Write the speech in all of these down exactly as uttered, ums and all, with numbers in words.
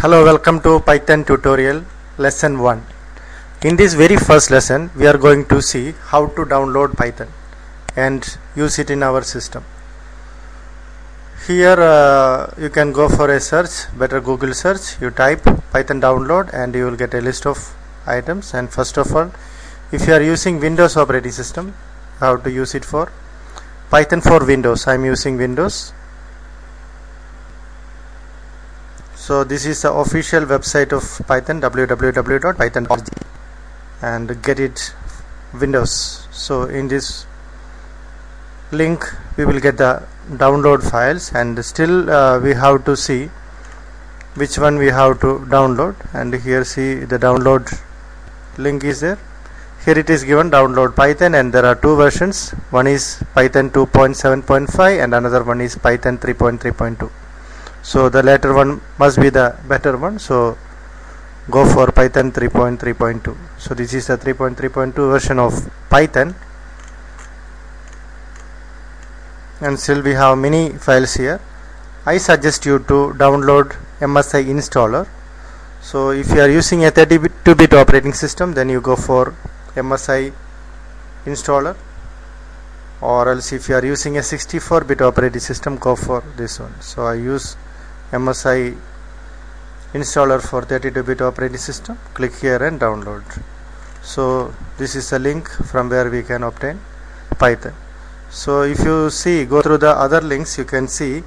Hello, welcome to Python tutorial lesson one. In this very first lesson we are going to see how to download Python and use it in our system. Here uh, you can go for a search, better Google search, you type Python download and you will get a list of items. And first of all, if you are using Windows operating system, how to use it for Python for Windows. I am using Windows. So this is the official website of Python, w w w dot python dot org, and get it Windows. So in this link we will get the download files, and still uh, we have to see which one we have to download. And here see the download link is there. Here it is given download Python, and there are two versions. One is Python two point seven point five and another one is Python three point three point two. So the latter one must be the better one, so go for Python three point three point two. So this is the three point three point two version of Python, and still we have many files here. I suggest you to download M S I installer. So if you are using a thirty-two bit operating system, then you go for M S I installer, or else if you are using a sixty-four bit operating system, go for this one. So I use M S I installer for thirty-two bit operating system. Click here and download. So this is a link from where we can obtain Python. So if you see, go through the other links, you can see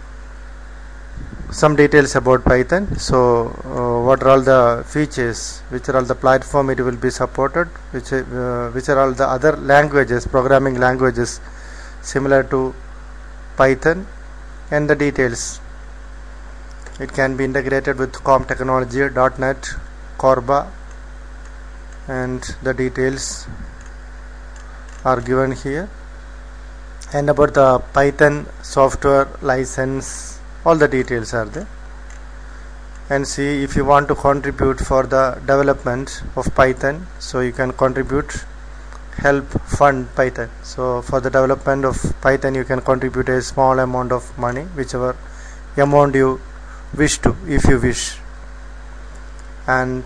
some details about Python. So uh, what are all the features, which are all the platform it will be supported, which uh, which are all the other languages, programming languages similar to Python, and the details. It can be integrated with Com Technology, dot net, Corba, and the details are given here. And about the Python software license, all the details are there. And see, if you want to contribute for the development of Python, so you can contribute, help fund Python. So for the development of Python you can contribute a small amount of money, whichever amount you wish to, if you wish. And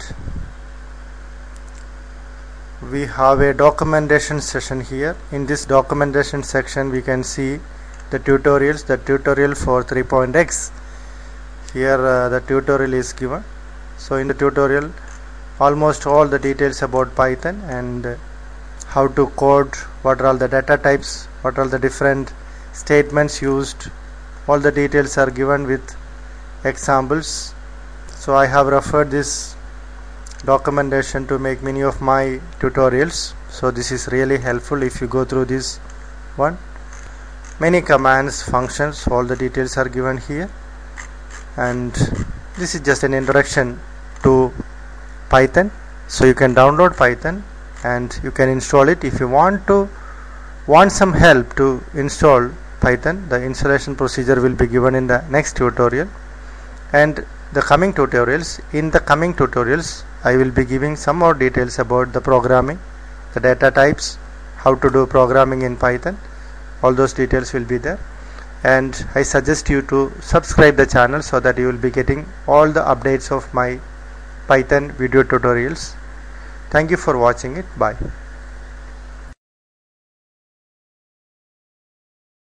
we have a documentation session here. In this documentation section we can see the tutorials, the tutorial for three point x. Here uh, the tutorial is given. So in the tutorial almost all the details about Python and uh, how to code, what are all the data types, what are the different statements used, all the details are given with examples. So I have referred this documentation to make many of my tutorials, so this is really helpful if you go through this one. Many commands, functions, all the details are given here. And this is just an introduction to Python. So you can download Python and you can install it. If you want to want some help to install Python, the installation procedure will be given in the next tutorial. And the coming tutorials, in the coming tutorials I will be giving some more details about the programming, the data types, how to do programming in Python. All those details will be there. And I suggest you to subscribe the channel so that you will be getting all the updates of my Python video tutorials. Thank you for watching it. Bye.